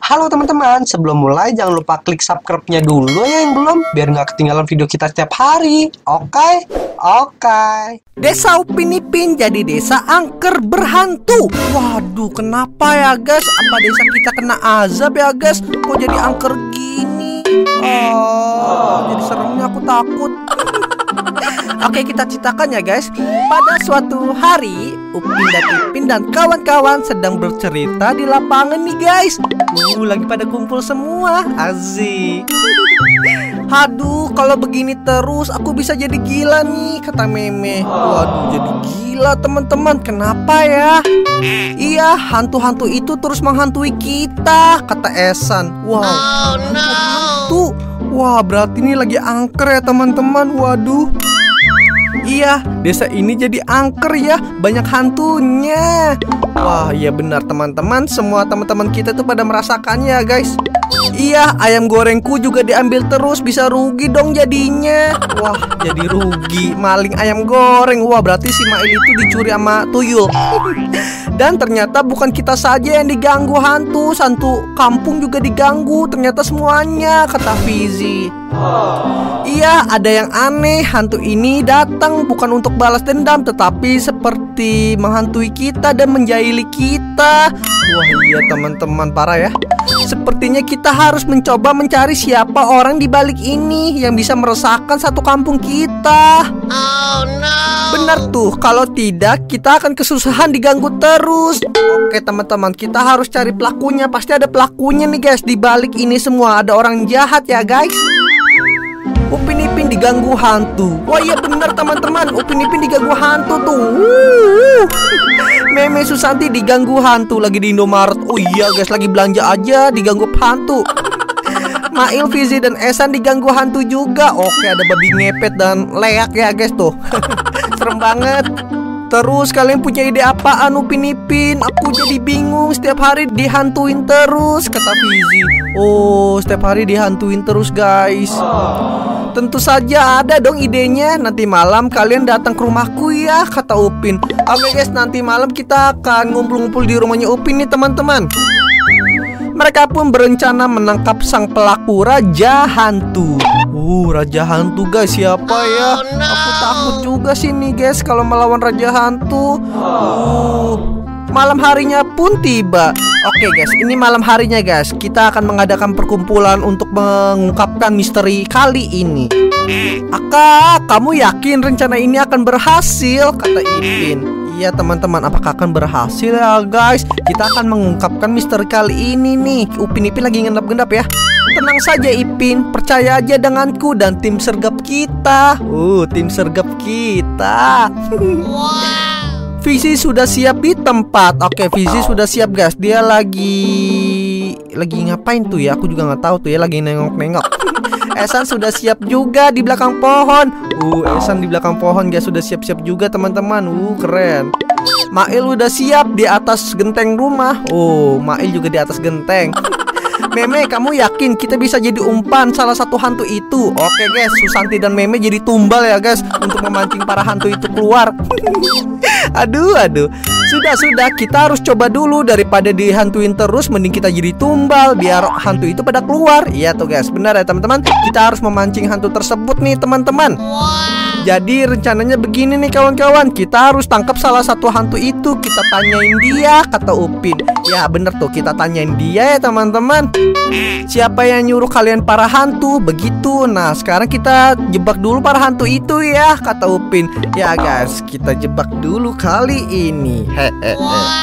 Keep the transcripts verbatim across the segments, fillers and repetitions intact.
Halo teman-teman, sebelum mulai jangan lupa klik subscribe-nya dulu ya yang belum, biar nggak ketinggalan video kita setiap hari. Oke? Oke. Desa Upin Ipin jadi desa angker berhantu. Waduh, kenapa ya guys? Apa desa kita kena azab ya guys? Kok jadi angker gini? Oh, jadi seremnya aku takut. Oke, kita ceritakan ya guys. Pada suatu hari, Upin dan Ipin dan kawan-kawan sedang bercerita di lapangan nih guys. Uh, lagi pada kumpul semua. Asik. Aduh, kalau begini terus aku bisa jadi gila nih, kata Meme. Waduh, jadi gila teman-teman. Kenapa ya? Iya, hantu-hantu itu terus menghantui kita, kata Esan. Wow, hantu. Wah, berarti ini lagi angker ya teman-teman. Waduh. Iya, desa ini jadi angker ya, banyak hantunya. Wah, iya benar teman-teman. Semua teman-teman kita tuh pada merasakannya guys. Iya, ayam gorengku juga diambil terus, bisa rugi dong jadinya. Wah, jadi rugi, maling ayam goreng. Wah, berarti si Mail itu dicuri sama tuyul. Dan ternyata bukan kita saja yang diganggu hantu, hantu kampung juga diganggu. Ternyata semuanya, kata Fizi. Iya, ada yang aneh. Hantu ini datang bukan untuk balas dendam, tetapi seperti menghantui kita dan menjahili kita. Wah iya teman-teman, parah ya. Sepertinya kita harus mencoba mencari siapa orang di balik ini yang bisa meresahkan satu kampung kita. Oh no. Benar tuh, kalau tidak kita akan kesusahan diganggu terus. Oke teman-teman, kita harus cari pelakunya. Pasti ada pelakunya nih guys. Di balik ini semua ada orang jahat ya guys. Upin Ipin diganggu hantu. Wah iya benar teman-teman, Upin Ipin diganggu hantu tuh. Wuh. Meme Susanti diganggu hantu lagi di Indomaret. Oh iya guys, lagi belanja aja diganggu hantu. Mail, Fizi dan Esan diganggu hantu juga. Oke, ada babi ngepet dan leak ya guys tuh. Serem banget. Terus kalian punya ide apaan Upin Ipin? Aku jadi bingung, setiap hari dihantuin terus, kata Fizi. Oh, setiap hari dihantuin terus guys. Tentu saja ada dong idenya. Nanti malam kalian datang ke rumahku ya, kata Upin. Oke guys, nanti malam kita akan ngumpul-ngumpul di rumahnya Upin nih teman-teman. Mereka pun berencana menangkap sang pelaku Raja Hantu. Uh, Raja Hantu guys, siapa ya? Oh, no. Aku takut juga sih nih guys kalau melawan Raja Hantu. Uh, malam harinya pun tiba. Oke guys, ini malam harinya guys. Kita akan mengadakan perkumpulan untuk mengungkapkan misteri kali ini. Aka, kamu yakin rencana ini akan berhasil? Kata Ipin. Iya teman-teman, apakah akan berhasil ya guys? Kita akan mengungkapkan misteri kali ini nih. Upin Ipin lagi ngendap-ngendap ya. Tenang saja Ipin, percaya aja denganku dan tim sergap kita. Uh, tim sergap kita. Wow. Fizi sudah siap di tempat. Oke, Fizi sudah siap guys. Dia lagi lagi ngapain tuh ya? Aku juga nggak tahu tuh ya. Lagi nengok-nengok. Esan sudah siap juga di belakang pohon. Uh, Esan di belakang pohon guys, sudah siap-siap juga teman-teman. Uh, keren. Mail udah siap di atas genteng rumah. Oh, Mail juga di atas genteng. Meme, kamu yakin kita bisa jadi umpan salah satu hantu itu? Oke guys, Susanti dan Meme jadi tumbal ya guys untuk memancing para hantu itu keluar. Aduh, aduh. Sudah, sudah, kita harus coba dulu. Daripada dihantuin terus, mending kita jadi tumbal biar hantu itu pada keluar. Iya tuh guys, benar ya teman-teman. Kita harus memancing hantu tersebut nih teman-teman. Jadi rencananya begini nih kawan-kawan. Kita harus tangkap salah satu hantu itu. Kita tanyain dia, kata Upin. Ya bener tuh, kita tanyain dia ya teman-teman. Siapa yang nyuruh kalian para hantu? Begitu. Nah sekarang kita jebak dulu para hantu itu ya, kata Upin. Ya guys, kita jebak dulu kali ini. Hehehe.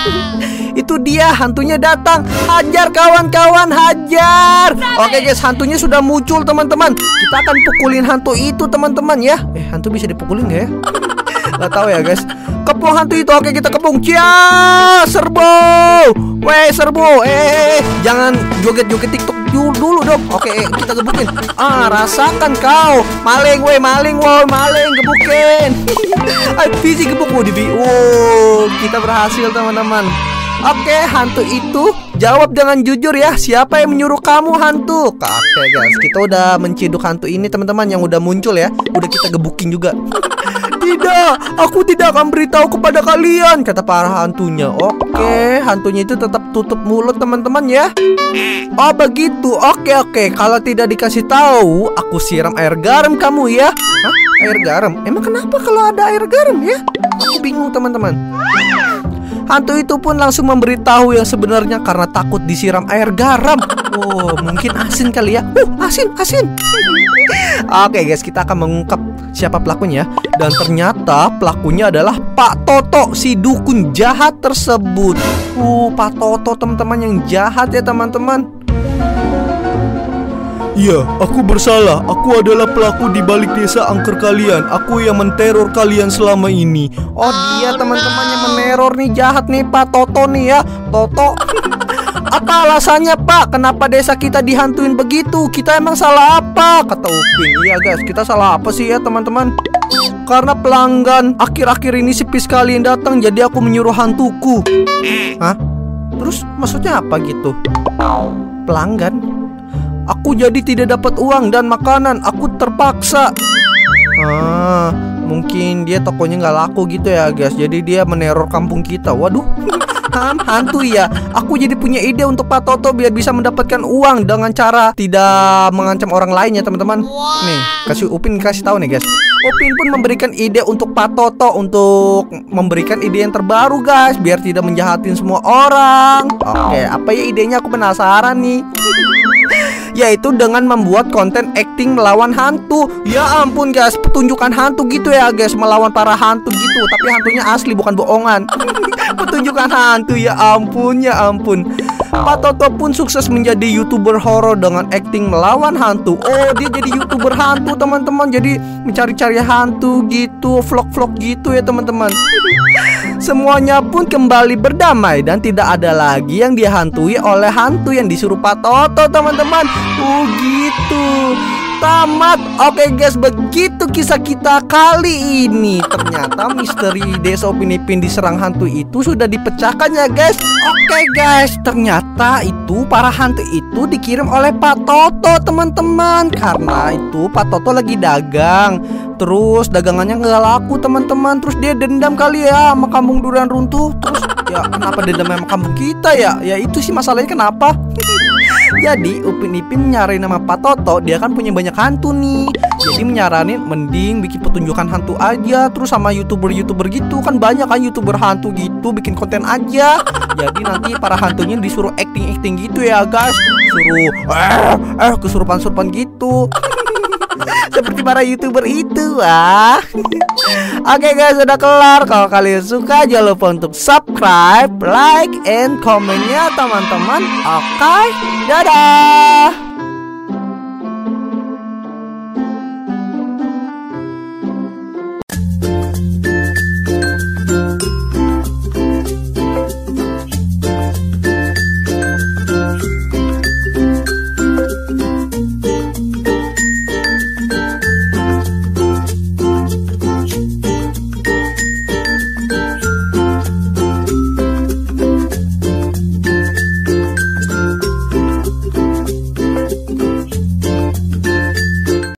Itu dia, hantunya datang. Hajar kawan-kawan, hajar. Oke guys, hantunya sudah muncul teman-teman. Kita akan pukulin hantu itu teman-teman ya. Eh, hantu bisa dipukulin gak ya? Gak tahu ya guys. Kepung hantu itu. Oke, kita kepung. Cia, serbo. Weh, serbo. Eh, jangan joget-joget TikTok dulu dong. Oke, eh, kita gebukin. Ah, rasakan kau. Maling, weh, maling, woi, maling, gebukin. Ayo, Fizi gebuk. Oh, Divi. Oh, kita berhasil teman-teman. Oke, hantu itu jawab dengan jujur ya. Siapa yang menyuruh kamu hantu? Oke guys, kita udah menciduk hantu ini teman-teman yang udah muncul ya. Udah kita gebukin juga. Tidak, aku tidak akan beritahu kepada kalian, kata para hantunya. Oke, hantunya itu tetap tutup mulut teman-teman ya. Oh begitu, oke oke. Kalau tidak dikasih tahu, aku siram air garam kamu ya. Hah? Air garam? Emang kenapa kalau ada air garam ya? Aku bingung teman-teman. Hantu itu pun langsung memberitahu yang sebenarnya karena takut disiram air garam. Oh, mungkin asin kali ya. Uh, asin, asin. Oke guys, kita akan mengungkap siapa pelakunya. Dan ternyata pelakunya adalah Pak Toto, si dukun jahat tersebut. Uh, Pak Toto teman-teman yang jahat ya teman-teman. Iya, aku bersalah. Aku adalah pelaku di balik desa angker kalian. Aku yang menteror kalian selama ini. Oh dia teman-teman yang meneror nih, jahat nih Pak Toto nih ya. Toto. Apa alasannya Pak? Kenapa desa kita dihantuin begitu? Kita emang salah apa? Kata Upin. Iya guys, kita salah apa sih ya teman-teman? Karena pelanggan akhir-akhir ini sepi sekali yang datang, jadi aku menyuruh hantuku. Hah? Terus maksudnya apa gitu? Pelanggan? Aku jadi tidak dapat uang dan makanan. Aku terpaksa. Ah, mungkin dia tokonya nggak laku gitu ya guys. Jadi dia meneror kampung kita. Waduh, hantu ya. Aku jadi punya ide untuk Pak Toto biar bisa mendapatkan uang dengan cara tidak mengancam orang lain ya teman-teman. Nih, kasih Upin kasih tahu nih guys. Upin pun memberikan ide untuk Pak Toto untuk memberikan ide yang terbaru guys, biar tidak menjahatin semua orang. Oke, apa ya idenya? Aku penasaran nih. Yaitu dengan membuat konten acting melawan hantu. Ya ampun guys, pertunjukan hantu gitu ya guys, melawan para hantu gitu. Tapi hantunya asli bukan bohongan. Pertunjukan hantu, ya ampun, ya ampun. Pak Toto pun sukses menjadi YouTuber horor dengan acting melawan hantu. Oh dia jadi YouTuber hantu teman-teman. Jadi mencari-cari hantu gitu, vlog-vlog gitu ya teman-teman. Semuanya pun kembali berdamai dan tidak ada lagi yang dihantui oleh hantu yang disuruh Pak Toto teman-teman. Oh gitu. Tamat. Oke guys, begitu kisah kita kali ini. Ternyata misteri desa Upin Ipin diserang hantu itu sudah dipecahkan ya guys. Oke guys, ternyata itu para hantu itu dikirim oleh Pak Toto teman-teman. Karena itu Pak Toto lagi dagang, terus dagangannya nggak laku teman-teman. Terus dia dendam kali ya sama kampung durian runtuh. Terus ya kenapa dendam sama kampung kita ya? Ya itu sih masalahnya kenapa. Jadi Upin Ipin nyaranin nama Pak Toto, dia kan punya banyak hantu nih. Jadi menyaranin mending bikin pertunjukan hantu aja. Terus sama youtuber-youtuber gitu, kan banyak kan youtuber hantu gitu, bikin konten aja. Jadi nanti para hantunya disuruh acting-acting gitu ya guys. Suruh eh, eh kesurupan-surupan gitu. Seperti para youtuber itu. ah. Oke guys, udah kelar. Kalau kalian suka jangan lupa untuk subscribe, like, and comment ya teman-teman. Oke, dadah.